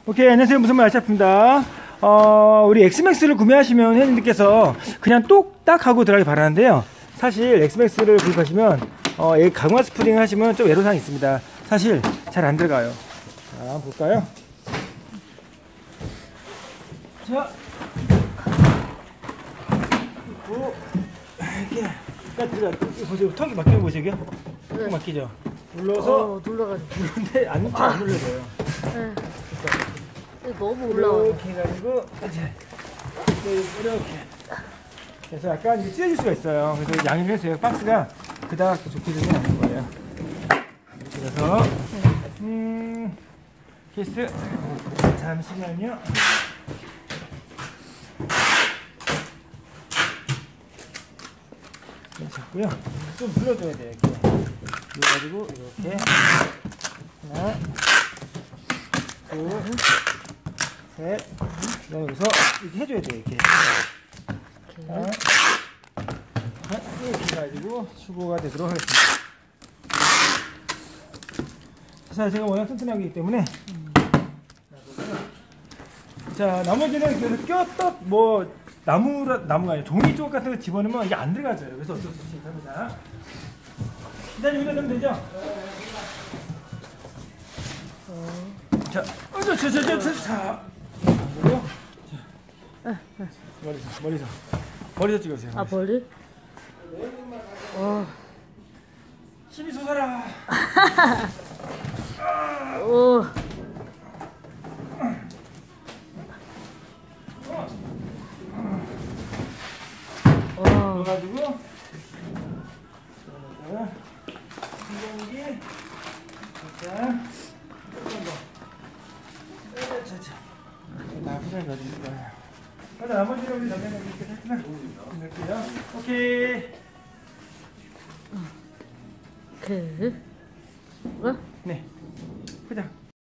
오케이, 안녕하세요. 무슨 말 알차프입니다. 우리 엑스맥스를 구매하시면 회원님들께서 그냥 똑딱 하고 들어가기 바라는데요. 사실 엑스맥스를 구입하시면 강화 스프링 하시면 좀 애로사항이 있습니다. 사실 잘 안 들어가요. 자, 한번 볼까요? 자, 그리고 이렇게 들어가. 보세요. 턱이 막히는 거 보세요. 턱 막히죠? 눌러서 눌러가지고. 누르는데 안 눌러져요. 네. 너무 올라와. 이렇게 해가지고 이렇게. 그래서 약간 이게 찢어질 수가 있어요. 그래서 양해를 해주세요. 박스가 그닥 좋게 되면 아닌 거예요. 그래서 케이스 잠시만요. 잡고요. 좀 눌러줘야 돼요. 이렇게 눌러가지고 이렇게 하나, 둘, 셋. 그다음에 여기서 이렇게 해줘야 돼요. 이렇게. 하나, 이렇게 해가지고 수고가 되도록 하겠습니다. 자, 제가 워낙 튼튼하기 때문에 자, 나머지는 그래서 꼈다 나무가 아니라 종이 쪽 같은 거 집어넣으면 이게 안 들어가져요. 그래서 어쩔 수 없이 합니다. 일단 여기다 넣으면 되죠? 자, 자, 머리서 찍어주세요. 아, 머리? 힘이 솟아라. 오. 넣어가지고 이공기 자 조금 더 자자 나쁘게 넣어줄 거예요. 그래서 나머지는 우리 남자가 이렇게 했구나. 넣을게요. 오케이. 그. 어? 네. 포장.